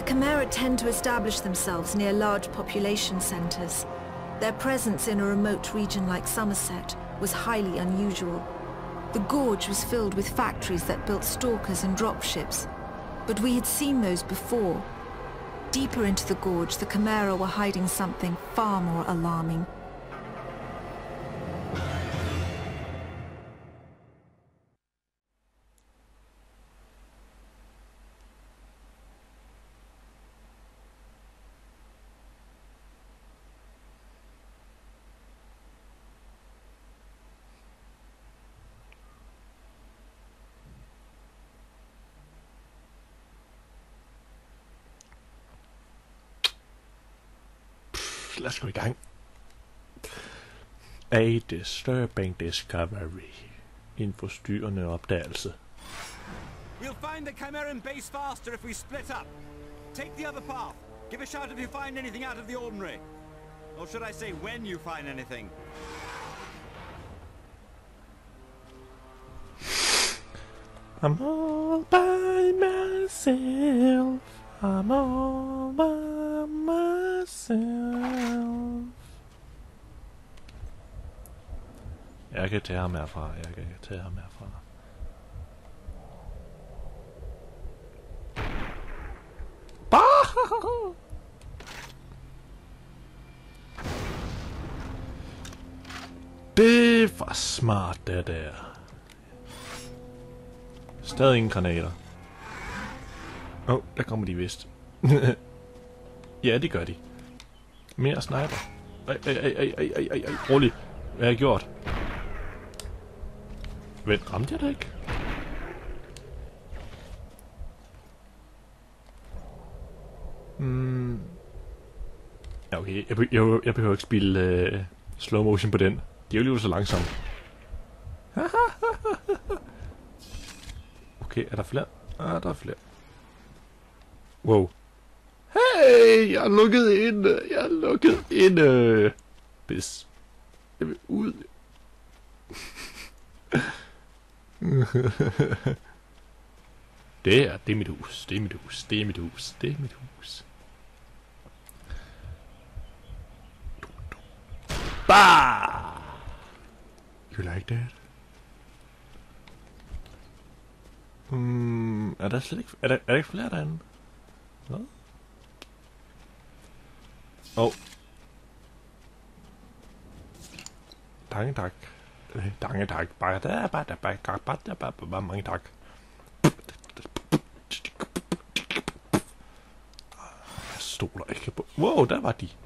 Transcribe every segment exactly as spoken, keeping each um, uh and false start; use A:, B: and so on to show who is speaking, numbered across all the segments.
A: Chimera tend to establish themselves near large population centers. Their presence in a remote region like Somerset was highly unusual. The gorge was filled with factories that built stalkers and dropships, but we had seen those before. Deeper into the gorge, the Chimera were hiding something far more alarming.
B: Lad os gå i gang. A disturbing discovery. En forstyrrende opdagelse.
C: We'll find the Chimeran base faster if we split up. Take the other path. Give a shout if you find anything out of the ordinary. Or should I say when you find anything?
B: I'm all by myself. I'm all by myself. Jeg kan tage ham herfra. Jeg kan tage ham herfra. Bah! Det var smart, det der. Stadig ingen granater. Åh, oh, der kommer de vist. Ja, det gør de. Mere sniper. Ej, ej, ej, ej, ej, ej, ej, rolig. Hvad har jeg gjort? Vent, ramte jeg det ikke? Hmm. Ja, okay. Jeg, be jeg, jeg behøver ikke spille uh, slow motion på den. De er jo lige så langsomme. Okay, er der flere? Ah, der er flere. Wow. Hey, jeg er lukket inde. Jeg er lukket inde. Bis. Jeg vil ud. Det er, det er mit hus. Det er mit hus. Det er mit hus. Det er mit hus. Bah! You like that? Hmm, er der slet ikke... Er der, er der ikke flere derinde? Hvad? Åh. Oh. Tange tak. Tange tak. Bare der, bare der, bare der, bare der, bare bare mange tak. Jeg stoler ikke på... Wow, der var de.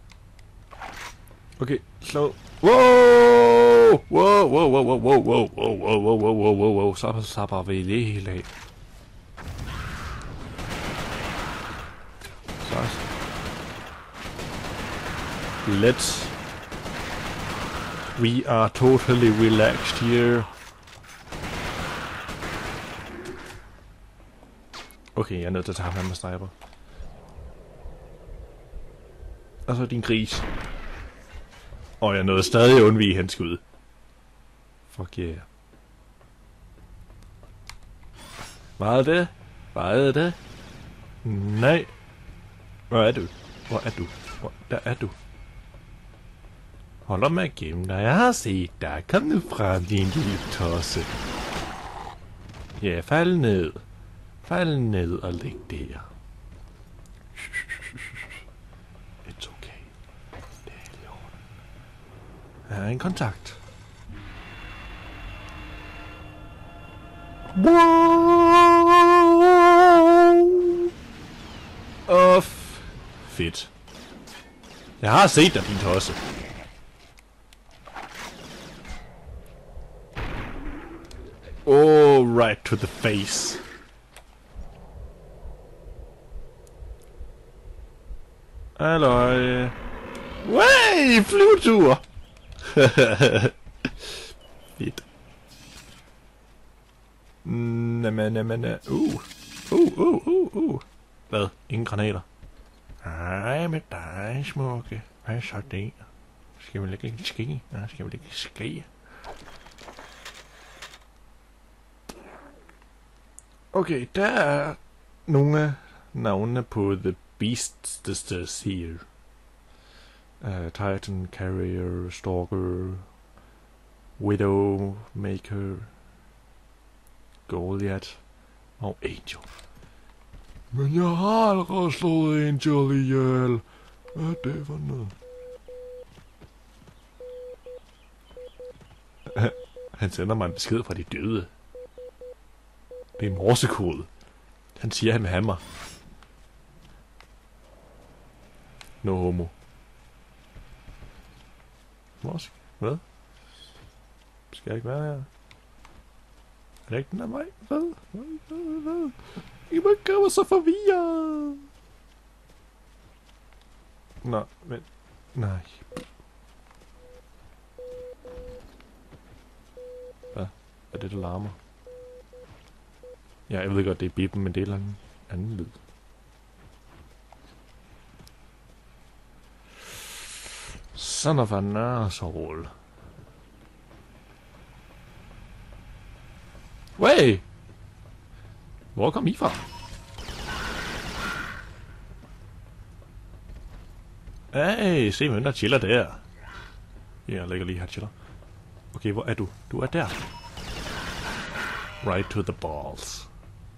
B: Okay, slå. Wow! Wow, wow, wow, wow, wow, wow, wow, wow, wow, wow, wow, wow, wow, så sapper vi det hele af. Så. Let's. We are totally relaxed here. Okay, jeg er nødt til at tage ham med sniper. Og så din gris. Og jeg nåede stadig at undvige hans skud. Fuck yeah. Hvad er det? Hvad er det? Nej. Hvor er du? Hvor er du? Hvor der er du? Hold op med at gemme dig. Jeg har set dig. Kom nu frem, din lille tosse. Ja, fald ned. Fald ned og læg der. It's okay. Det er i orden. Her er en kontakt. Wow! Åh, fedt. Jeg har set dig, din tosse. Oh, right to the face. Halløj. Way, flyvetur. Fedt. Næmen, næmen, uh. Uh, uh, uh, uh. Hvad? Ingen granater. Ej, med dig, smukke. Hvad så det? Skal vi lægge en ski? Ja, skal vi lægge en ski? Okay, der er nogle, navnene på The Beaststers here. Uh, Titan, Carrier, Stalker, Widowmaker, Goliath og Angel. Men jeg har allerede slået Angel ihjel. Hvad er det for noget? Han sender mig en besked fra de døde. Det er en morsekode. Han siger, han vil have mig. No homo. Morsk? Hvad? Skal jeg ikke være her? Er det ikke den her vej? Hvad? Hvad? Hvad? Hvad? I må ikke gøre mig så forvirret. Nå, men... Nej. Hvad? Er det, der larmer? Ja, jeg ved godt, det er bippen, men det er en anden, anden lyd. Son of an asshole. Wey! Hvor kom I fra? Hey, se hvem der chiller der. Jeg lægger lige her chiller. Okay, hvor er du? Du er der. Right to the balls.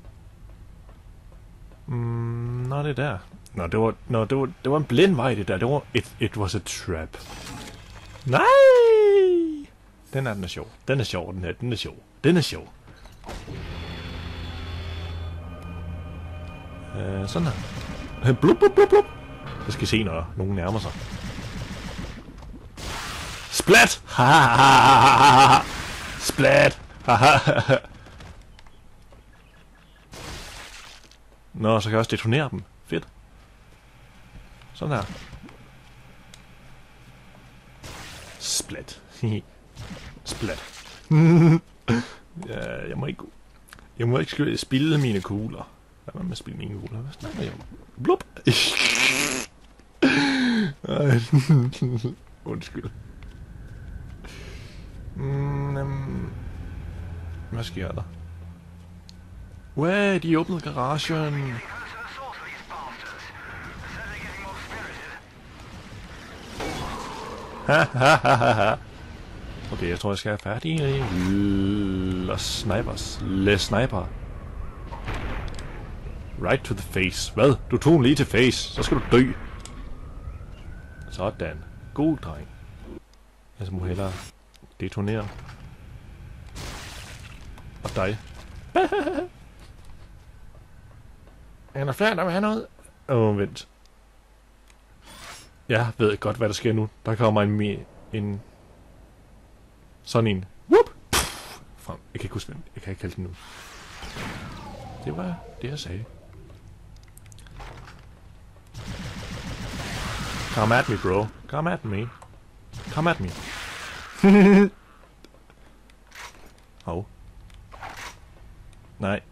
B: Mm, nå, det er der. Nå, det var, nå, det var, det var en blind vej, det der. Det var, it, it was a trap. Nej! Den er, den er sjov. Den er sjov, den her. Den er sjov. Den er sjov. Uh, sådan her. Blub, blub, blub, blub. Jeg skal se, når nogen nærmer sig. Splat! Splat! Nå, så kan jeg også detonere dem. Fedt. Sådan her. Splat. Splat. Ja, jeg må ikke... Jeg må ikke spille mine kugler. Hvad er med at spille mine kugler? Hvad snakker jeg om? Blub! Undskyld. Mm, um, hvad sker der? Wow, de åbnede garagen. Okay, jeg tror, jeg skal have færdig. Les snipers. Les sniper. Right to the face. Hvad? Du tog den lige til face. Så skal du dø. Sådan. God dreng. Jeg må hellere detonere. Og dig. Er der flere, der vil have noget? Åh, oh, vent. Jeg ved godt, hvad der sker nu. Der kommer en... en sådan en. Whoop! Frem. Jeg kan ikke huske, jeg kan ikke kalde den nu. Det var det, jeg sagde. Come at me, bro. Come at me. Come at me. Hov. Nej.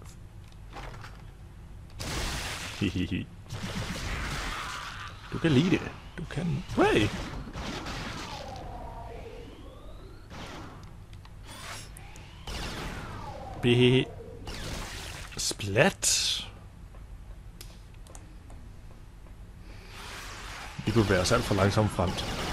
B: Hihihi. Du kan lide det. Du kan... Hey! Be... Splat. Vi bevæger os alt for langsomt frem.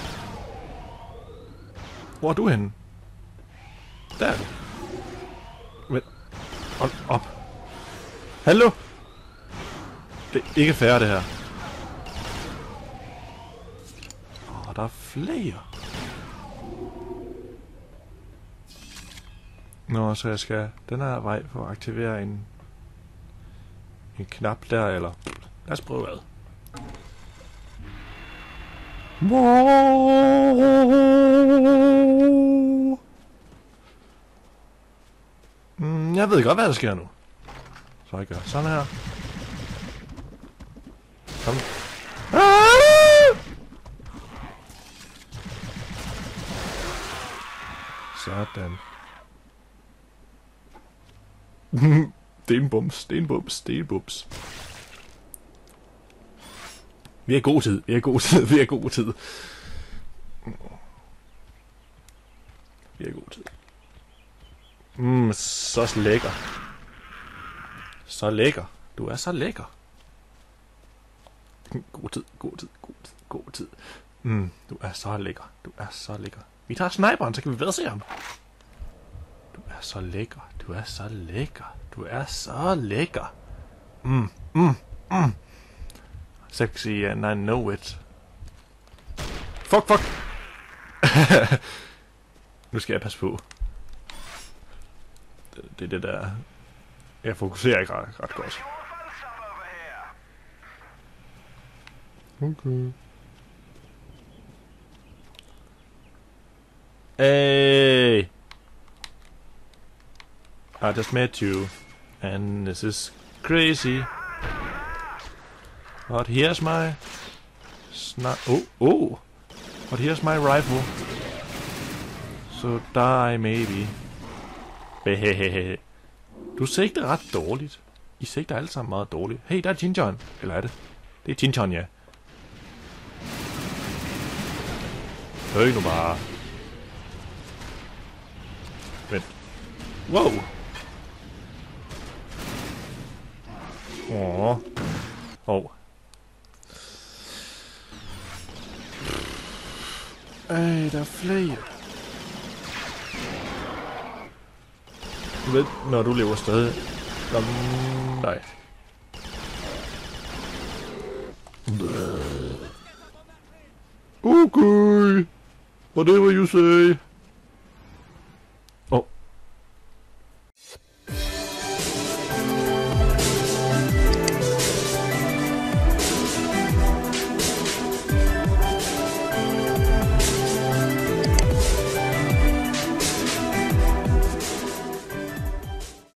B: Hvor er du henne? Der er du. Men... Hold op. Hallo? Det er ikke fair, det her. Åh, oh, der er flere. Nå, så jeg skal den her vej for at aktivere en... En knap der, eller... Lad os prøve ad. Mm, jeg ved godt, hvad der sker nu. Så jeg gør sådan her. Kom. Ah! Sådan. Stenbums, stenbums, stenbums. Vi har god tid, vi har god tid, vi har god tid. Vi har god tid. Mmm, så lækker. Så lækker. Du er så lækker. God tid, god tid, god tid, god tid. Mm, du er så lækker. Du er så lækker. Vi tager sniperen, så kan vi ved se ham. Du er så lækker. Du er så lækker. Du er så lækker. Mm, mm, mm. Sexy and I know it. Fuck, fuck. Nu skal jeg passe på. Det, det er det der... Jeg fokuserer ikke ret, ret godt. Okay. Hey! I just met you. And this is crazy. But here's my... Sni- oh, oh! But here's my rifle. So die maybe. Behehehe. Du sigter ret dårligt. I sigter alle sammen meget dårligt. Hey, der er Jinjon. Eller er det? Det er Jinjon, ja. Høj nu bare. Vent. Wow. Åh. Åh. Ej, der er flere. Du ved, når du lever stadig. Nå, nej. Okay. Whatever you say.